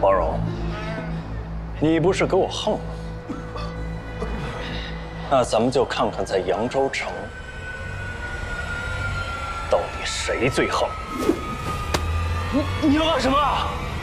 包荣，你不是给我横吗？那咱们就看看在扬州城，到底谁最横。你要干什么？